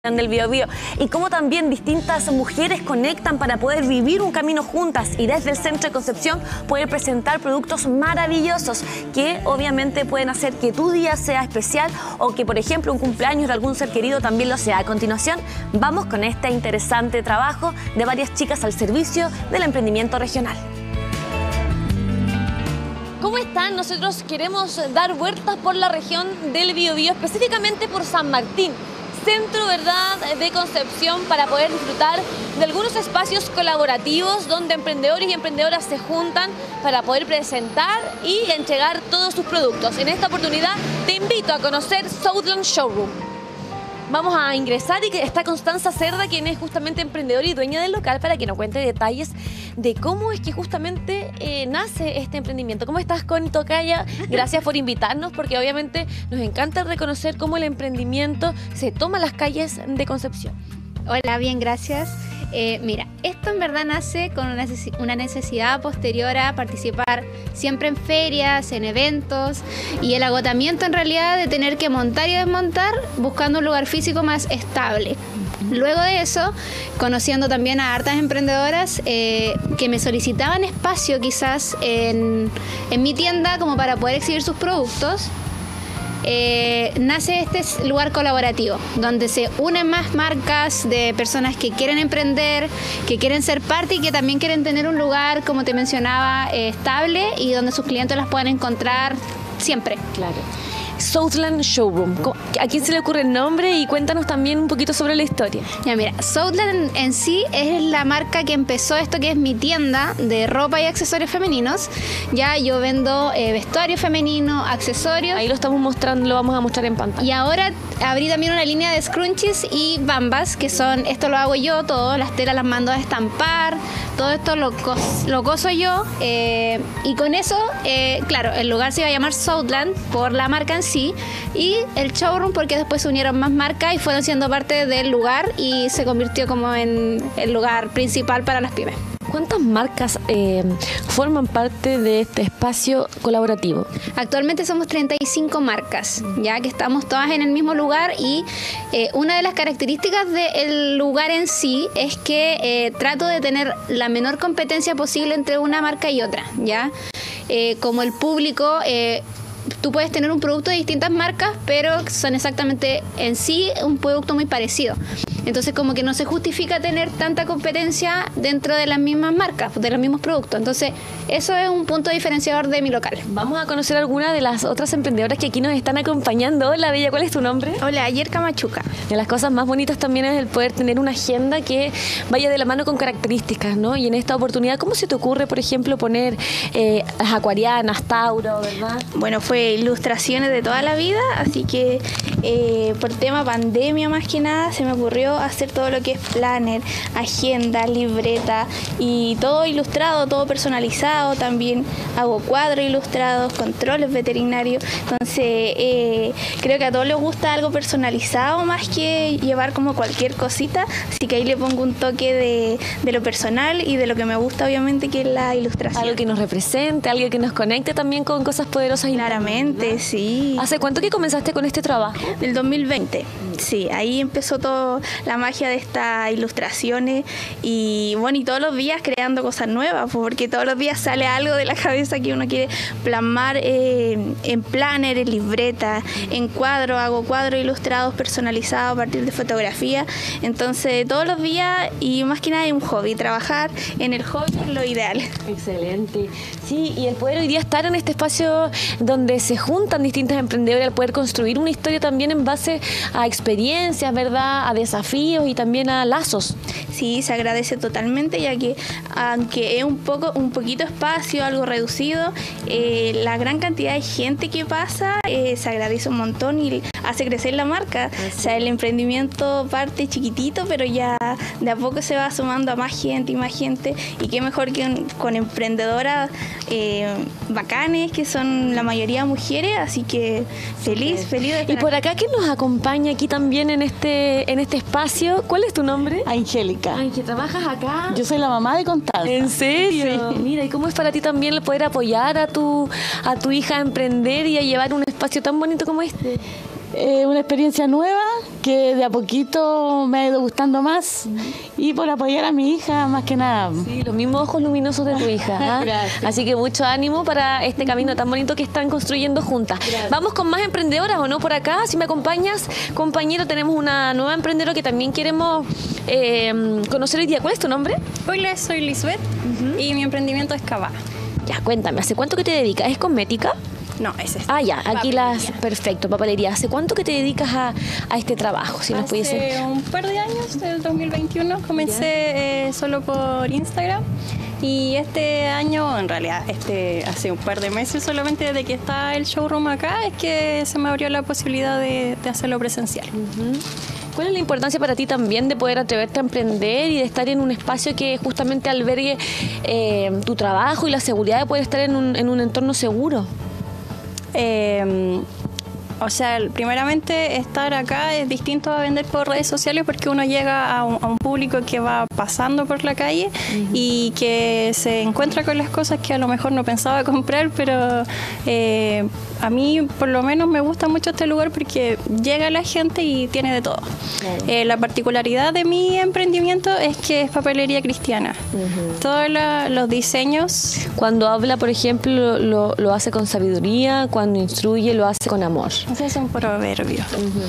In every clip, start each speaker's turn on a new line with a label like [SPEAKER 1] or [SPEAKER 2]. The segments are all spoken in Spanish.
[SPEAKER 1] Del Biobío y cómo también distintas mujeres conectan para poder vivir un camino juntas y desde el Centro de Concepción poder presentar productos maravillosos que obviamente pueden hacer que tu día sea especial o que, por ejemplo, un cumpleaños de algún ser querido también lo sea. A continuación, vamos con este interesante trabajo de varias chicas al servicio del emprendimiento regional. ¿Cómo están? Nosotros queremos dar vueltas por la región del Biobío, específicamente por San Martín, centro, ¿verdad?, de Concepción, para poder disfrutar de algunos espacios colaborativos donde emprendedores y emprendedoras se juntan para poder presentar y entregar todos sus productos. En esta oportunidad te invito a conocer Southland Showroom. Vamos a ingresar y que está Constanza Cerda, quien es justamente emprendedora y dueña del local, para que nos cuente detalles de cómo es que justamente nace este emprendimiento. ¿Cómo estás, Connie Tocaya? Gracias por invitarnos, porque obviamente nos encanta reconocer cómo el emprendimiento se toma las calles de Concepción.
[SPEAKER 2] Hola, bien, gracias. Mira, esto en verdad nace con una necesidad posterior a participar siempre en ferias, en eventos, y el agotamiento en realidad de tener que montar y desmontar buscando un lugar físico más estable. Luego de eso, conociendo también a hartas emprendedoras que me solicitaban espacio quizás en mi tienda como para poder exhibir sus productos, nace este lugar colaborativo donde se unen más marcas de personas que quieren emprender, que quieren ser parte y que también quieren tener un lugar, como te mencionaba, estable y donde sus clientes las puedan encontrar siempre.
[SPEAKER 1] Claro. Southland Showroom. ¿A quién se le ocurre el nombre? Y cuéntanos también un poquito sobre la historia.
[SPEAKER 2] Ya, mira, Southland en sí es la marca que empezó esto, que es mi tienda de ropa y accesorios femeninos. Ya yo vendo vestuario femenino, accesorios.
[SPEAKER 1] Ahí lo estamos mostrando, lo vamos a mostrar en pantalla.
[SPEAKER 2] Y ahora abrí también una línea de scrunchies y bambas, que son, esto lo hago yo todo, las telas las mando a estampar, todo esto lo coso yo. Y con eso, claro, el lugar se iba a llamar Southland por la marca en sí. Y el showroom porque después se unieron más marcas y fueron siendo parte del lugar y se convirtió como en el lugar principal para las pymes.
[SPEAKER 1] ¿Cuántas marcas forman parte de este espacio colaborativo?
[SPEAKER 2] Actualmente somos 35 marcas, ya que estamos todas en el mismo lugar, y una de las características del lugar en sí es que trato de tener la menor competencia posible entre una marca y otra, ¿ya? Como el público... Tú puedes tener un producto de distintas marcas, pero son exactamente en sí un producto muy parecido. Entonces, como que no se justifica tener tanta competencia dentro de las mismas marcas, de los mismos productos. Entonces, eso es un punto diferenciador de mi local.
[SPEAKER 1] Vamos a conocer alguna de las otras emprendedoras que aquí nos están acompañando. Hola, Bella, ¿cuál es tu nombre?
[SPEAKER 3] Hola, Yerka Machuca.
[SPEAKER 1] De las cosas más bonitas también es el poder tener una agenda que vaya de la mano con características, ¿no? Y en esta oportunidad, ¿cómo se te ocurre, por ejemplo, poner las acuarianas, Tauro, verdad?
[SPEAKER 3] Bueno, fue ilustraciones de toda la vida, así que por tema pandemia más que nada se me ocurrió hacer todo lo que es planner, agenda, libreta y todo ilustrado, todo personalizado. También hago cuadros ilustrados, controles veterinarios. Entonces creo que a todos les gusta algo personalizado más que llevar como cualquier cosita, así que ahí le pongo un toque de lo personal y de lo que me gusta, obviamente, que es la ilustración.
[SPEAKER 1] Algo que nos represente, algo que nos conecte también con cosas poderosas.
[SPEAKER 3] Claramente, sí.
[SPEAKER 1] ¿Hace cuánto que comenzaste con este trabajo?
[SPEAKER 3] Del 2020, sí, ahí empezó toda la magia de estas ilustraciones y bueno, y todos los días creando cosas nuevas, porque todos los días sale algo de la cabeza que uno quiere plasmar en planner, en libreta, en cuadros. Hago cuadros ilustrados personalizados a partir de fotografía. Entonces todos los días, y más que nada es un hobby, trabajar en el hobby es lo ideal.
[SPEAKER 1] Excelente. Sí, y el poder hoy día estar en este espacio donde se juntan distintas emprendedoras, el poder construir una historia también en base a experiencias, ¿verdad?, a desafíos y también a lazos.
[SPEAKER 3] Sí, se agradece totalmente, ya que aunque es un poquito espacio, algo reducido, la gran cantidad de gente que pasa se agradece un montón y hace crecer la marca. O sea, el emprendimiento parte chiquitito, pero ya de a poco se va sumando a más gente y más gente, y qué mejor que con emprendedoras bacanes, que son la mayoría mujeres, así que feliz de estar.
[SPEAKER 1] Y por acá, ¿quién nos acompaña aquí también en este espacio? ¿Cuál es tu nombre?
[SPEAKER 4] Angélica.
[SPEAKER 1] Ángel, ¿trabajas acá?
[SPEAKER 4] Yo soy la mamá de Constanza.
[SPEAKER 1] ¿En serio?
[SPEAKER 4] Sí.
[SPEAKER 1] Mira, ¿y cómo es para ti también el poder apoyar a tu hija a emprender y a llevar un espacio tan bonito como este?
[SPEAKER 4] Una experiencia nueva, que de a poquito me ha ido gustando más y por apoyar a mi hija más que nada.
[SPEAKER 1] Sí, los mismos ojos luminosos de tu hija. ¿Ah?
[SPEAKER 4] Gracias.
[SPEAKER 1] Así que mucho ánimo para este camino tan bonito que están construyendo juntas.
[SPEAKER 4] Gracias.
[SPEAKER 1] Vamos con más emprendedoras, ¿o no? Por acá, si me acompañas, compañero, tenemos una nueva emprendedora que también queremos conocer hoy día. ¿Cuál es tu nombre?
[SPEAKER 5] Hola, soy Lisbeth y mi emprendimiento es Cava.
[SPEAKER 1] Ya, cuéntame, ¿hace cuánto que te dedicas? ¿Es cosmética?
[SPEAKER 5] No, es este.
[SPEAKER 1] Ah, ya, aquí las...
[SPEAKER 5] Papelería.
[SPEAKER 1] Perfecto, papelería. ¿Hace cuánto que te dedicas a este trabajo? Si nos pudiese...
[SPEAKER 5] Hace un par de años, del 2021, comencé solo por Instagram. Y este año, en realidad, hace un par de meses solamente desde que está el showroom acá, es que se me abrió la posibilidad de hacerlo presencial.
[SPEAKER 1] ¿Cuál es la importancia para ti también de poder atreverte a emprender y de estar en un espacio que justamente albergue tu trabajo y la seguridad de poder estar en un entorno seguro?
[SPEAKER 5] O sea, primeramente estar acá es distinto a vender por redes sociales porque uno llega a un público que va pasando por la calle y que se encuentra con las cosas que a lo mejor no pensaba comprar, pero a mí por lo menos me gusta mucho este lugar porque llega la gente y tiene de todo. Claro. La particularidad de mi emprendimiento es que es papelería cristiana. Todos los diseños...
[SPEAKER 1] Cuando habla, por ejemplo, lo hace con sabiduría, cuando instruye, lo hace con amor.
[SPEAKER 5] Ese es un proverbio.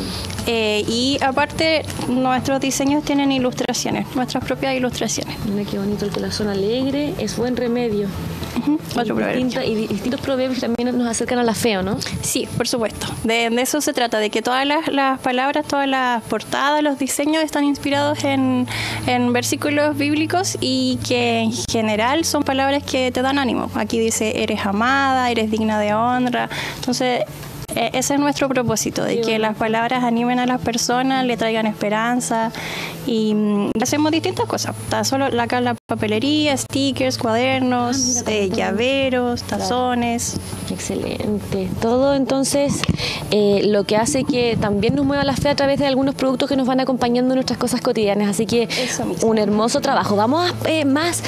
[SPEAKER 5] Y aparte, nuestros diseños tienen ilustraciones, nuestras propias ilustraciones.
[SPEAKER 1] Mira qué bonito, el corazón alegre es buen remedio.
[SPEAKER 5] Otro proverbio.
[SPEAKER 1] Y distintos proverbios también nos acercan a la fe, ¿o no?
[SPEAKER 5] Sí, por supuesto. De eso se trata, de que todas las palabras, todas las portadas, los diseños están inspirados en versículos bíblicos y que en general son palabras que te dan ánimo. Aquí dice, eres amada, eres digna de honra. Entonces... ese es nuestro propósito, de que las palabras animen a las personas, le traigan esperanza y hacemos distintas cosas. Está solo acá la papelería, stickers, cuadernos, llaveros, tazones.
[SPEAKER 1] Excelente. Todo entonces lo que hace que también nos mueva la fe a través de algunos productos que nos van acompañando en nuestras cosas cotidianas. Así que un hermoso trabajo. Vamos a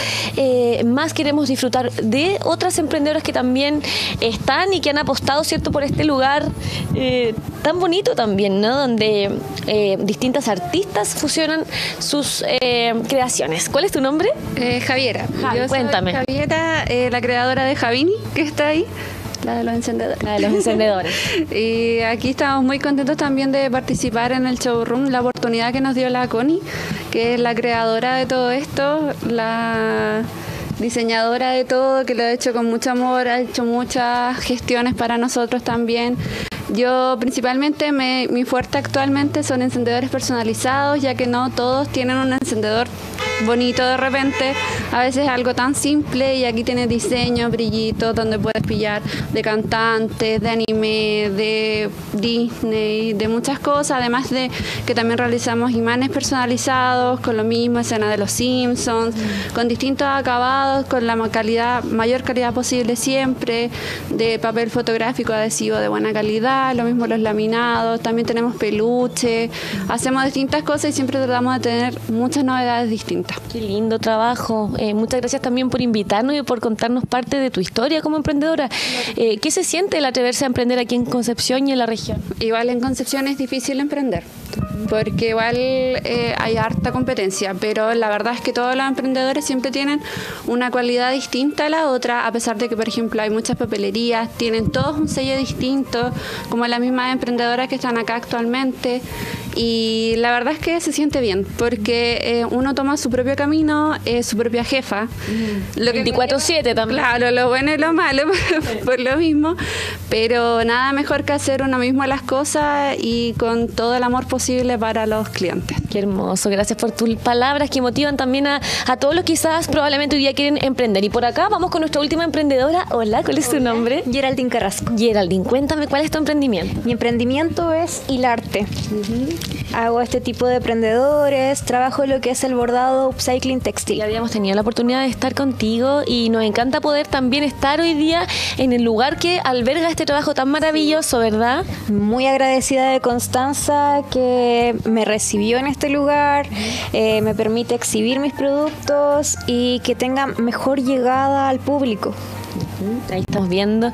[SPEAKER 1] más queremos disfrutar de otras emprendedoras que también están y que han apostado, ¿cierto?, por este lugar tan bonito también, ¿no? Donde distintas artistas fusionan sus creaciones. ¿Cuál es tu nombre?
[SPEAKER 6] Javiera. Yo
[SPEAKER 1] cuéntame.
[SPEAKER 6] soy Javiera, la creadora de Javini, que está ahí. La de los encendedores.
[SPEAKER 1] La de los encendedores.
[SPEAKER 6] Y aquí estamos muy contentos también de participar en el showroom, la oportunidad que nos dio la Connie, que es la creadora de todo esto, la diseñadora de todo, que lo ha hecho con mucho amor, ha hecho muchas gestiones para nosotros también. Yo principalmente, mi fuerte actualmente son encendedores personalizados, ya que no todos tienen un encendedor bonito de repente, a veces algo tan simple, y aquí tiene diseños, brillitos, donde puedes pillar de cantantes, de anime, de Disney, de muchas cosas, además de que también realizamos imanes personalizados, con lo mismo, escena de los Simpsons, con distintos acabados, con la mayor calidad posible siempre, de papel fotográfico adhesivo de buena calidad, lo mismo los laminados, también tenemos peluche, hacemos distintas cosas y siempre tratamos de tener muchas novedades distintas.
[SPEAKER 1] Qué lindo trabajo. Muchas gracias también por invitarnos y por contarnos parte de tu historia como emprendedora. ¿Qué se siente el atreverse a emprender aquí en Concepción y en la región?
[SPEAKER 6] Igual en Concepción es difícil emprender, porque igual hay harta competencia, pero la verdad es que todos los emprendedores siempre tienen una cualidad distinta a la otra, a pesar de que, por ejemplo, hay muchas papelerías, tienen todos un sello distinto, como las mismas emprendedoras que están acá actualmente, y la verdad es que se siente bien, porque uno toma su propio camino, su propia jefa.
[SPEAKER 1] 24/7 también.
[SPEAKER 6] Claro, lo bueno y lo malo, por lo mismo, pero nada mejor que hacer uno mismo las cosas y con todo el amor posible para los clientes.
[SPEAKER 1] Qué hermoso, gracias por tus palabras que motivan también a todos los que quizás probablemente hoy día quieren emprender. Y por acá vamos con nuestra última emprendedora. Hola, ¿cuál es tu nombre?
[SPEAKER 7] Geraldine Carrasco.
[SPEAKER 1] Geraldine, cuéntame, ¿cuál es tu emprendimiento?
[SPEAKER 7] Mi emprendimiento es hilarte. Hago este tipo de emprendedores, trabajo lo que es el bordado upcycling textil.
[SPEAKER 1] Ya habíamos tenido la oportunidad de estar contigo y nos encanta poder también estar hoy día en el lugar que alberga este trabajo tan maravilloso, ¿verdad?
[SPEAKER 7] Muy agradecida de Constanza, que me recibió en este lugar, me permite exhibir mis productos y que tenga mejor llegada al público.
[SPEAKER 1] Ahí estamos viendo.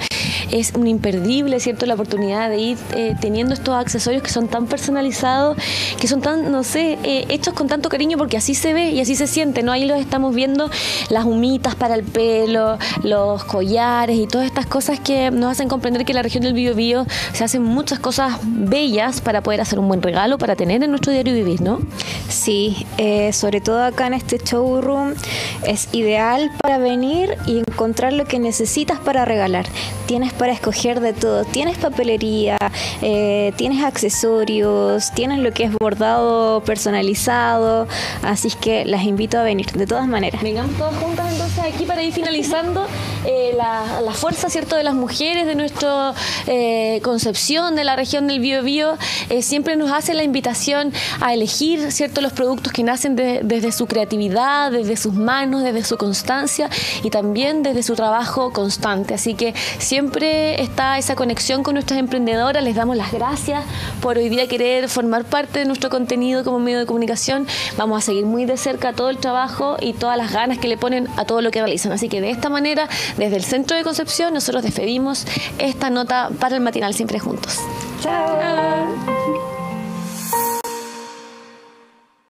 [SPEAKER 1] es un imperdible, ¿cierto? La oportunidad de ir teniendo estos accesorios que son tan personalizados, que son tan, no sé, hechos con tanto cariño, porque así se ve y así se siente, ¿no? Ahí los estamos viendo, las humitas para el pelo, los collares y todas estas cosas que nos hacen comprender que en la región del Biobío se hacen muchas cosas bellas para poder hacer un buen regalo, para tener en nuestro diario vivir, ¿no?
[SPEAKER 7] Sí, sobre todo acá en este showroom es ideal para venir y encontrar lo que necesitas para regalar. Tienes para escoger de todo, tienes papelería, tienes accesorios, tienes lo que es bordado personalizado, así que las invito a venir de todas maneras.
[SPEAKER 1] Vengamos todas juntas entonces aquí para ir finalizando la fuerza, ¿cierto?, de las mujeres de nuestra Concepción, de la región del Biobío. Siempre nos hace la invitación a elegir, ¿cierto?, los productos que nacen desde su creatividad, desde sus manos, desde su constancia y también desde su trabajo constante. Así que siempre está esa conexión con nuestras emprendedoras. Les damos las gracias por hoy día querer formar parte de nuestro contenido como medio de comunicación. Vamos a seguir muy de cerca todo el trabajo y todas las ganas que le ponen a todo lo que realizan. Así que de esta manera, desde el Centro de Concepción, nosotros despedimos esta nota para el matinal Siempre Juntos.
[SPEAKER 7] ¡Chao!